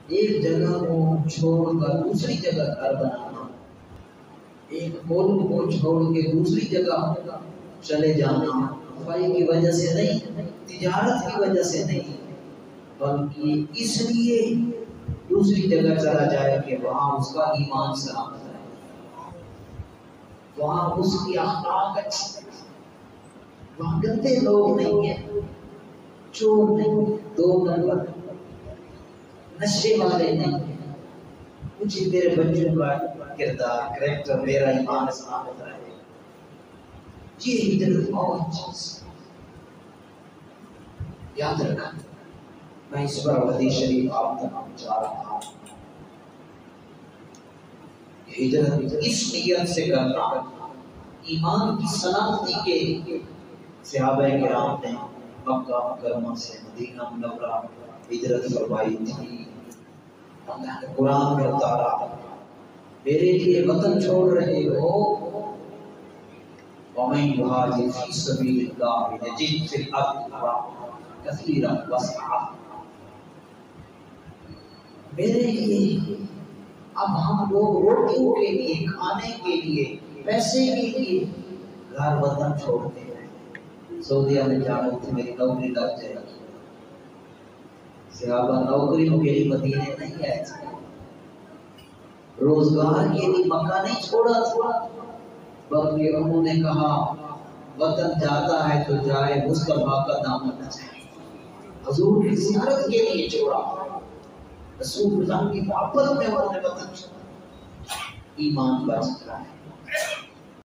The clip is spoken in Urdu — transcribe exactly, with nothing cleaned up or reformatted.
ایک جگہ کو چھوڑ کر دوسری جگہ گھر بنانا، ایک ملک کو چھوڑ کے دوسری جگہ چلے جانا صفائی کی وجہ سے نہیں، تجارت کی وجہ سے نہیں، بلکہ اس لیے دوسری جگہ چلا جائے کہ وہاں اس کا ایمان سلامت ہے، وہاں اس کی اخلاق اچھی ہے، وہاں گندے لوگ نہیں ہیں، چور نہیں ہیں، دو نمبر نشے والے نہیں ہیں، کچھ میرے بچوں کا کردار کریکٹر میرا ایمان سلامت رہے، یہ ہجرت اور چیز یاد رکھا۔ میں اس پر حدیث شریف آپ تک پہنچا رہا ہوں، ہجرت اس نیت سے کرنا ایمان کی سلامتی کے صحابہ کرام نے مکہ مکرمہ سے مدینہ منورہ ہجرت فرمائی تھی۔ اللہ نے قرآن میں اتارا، میرے لیے وطن چھوڑ رہے ہو، وَمَن يُهَاجِرْ فِي سَبِيلِ اللَّهِ يَجِدْ فِي الْأَرْضِ كَثِيرًا وَسْعًا۔ میرے لیے اب ہم لوگ روٹیوں کے لیے، کھانے کے لیے، پیسے کے لیے گھر وطن چھوڑتے ہیں۔ سعودیہ میں جانا تھی، میری نوکری لگ جائے گی، صحابہ نوکریوں کے لیے مدینے نہیں آئے تھے، روزگار کے لیے مکہ نہیں چھوڑا تھا، بلکہ انہوں نے کہا وطن جاتا ہے تو جائے، مصطفیٰ کا دامن نہ جائے، حضور کی زیارت کے لیے چھوڑا، رسول اللہ کی محبت میں انہوں نے وطن چھوڑا، ایمان بچ رہا ہے۔